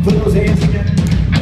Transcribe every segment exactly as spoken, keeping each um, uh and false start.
Put those hands together.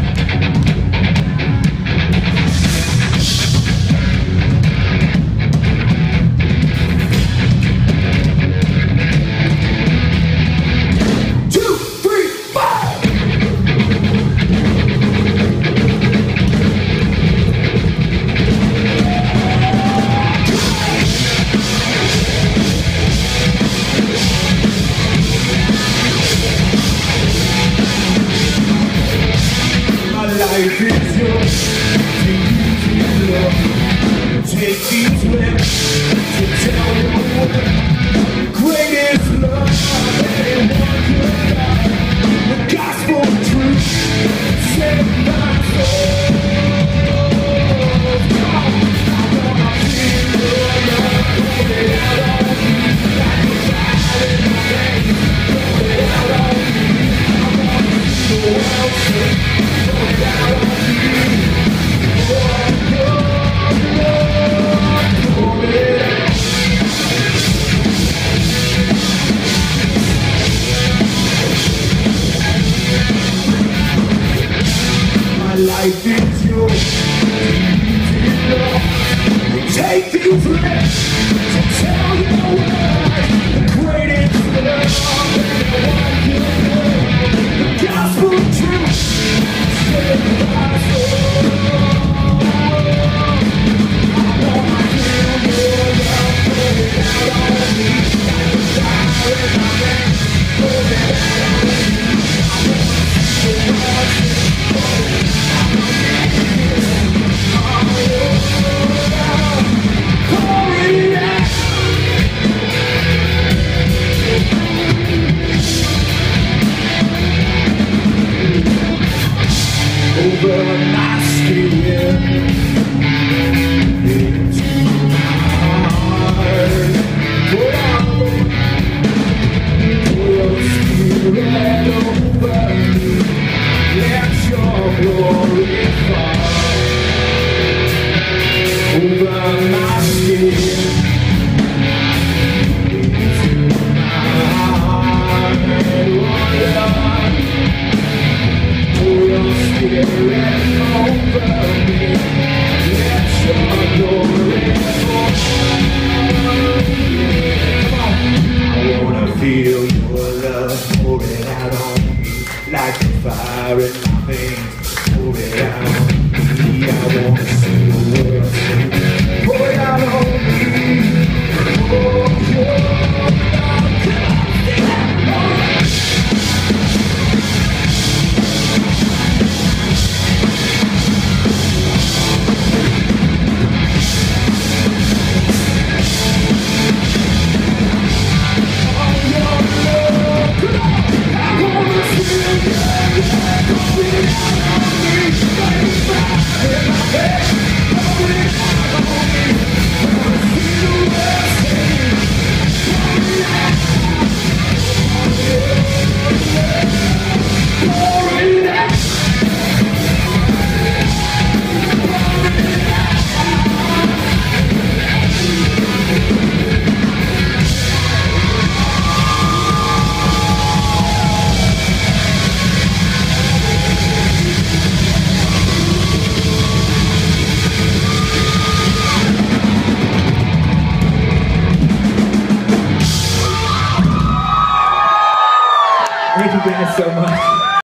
Life is yours, to use your love. Take these lips to tell you what the greatest love anyone could have. The gospel truth set my soul. I wanna feel your love, pour it out on me like a fire in my veins. Pour it out on me. I wanna see the world sing. Life is yours, take these lips to tell you why the greatest love anyone could know. The gospel truth set my soul. I wanna feel your love, pour it out on me like a fire in my veins. Pour it out on me. I wanna see the world sing. Over my skin, into my heart, pour out your spirit over me, let your glory fall. Over my skin, into my heart, oh Lord. Your spirit over me, let your glory fall. I wanna feel your love, pour it out on me like a fire in my veins. Pour it out on me, I wanna see the world sing. Pour it out on me, oh, your love, come on, sing that, Thank you guys so much.